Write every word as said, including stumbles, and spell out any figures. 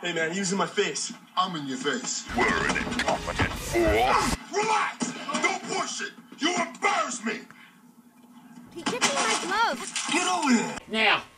Hey, man, he was in my face. I'm in your face. We're an incompetent fool. Relax! Don't push it! You embarrass me! He took me my gloves. Get over here! Now,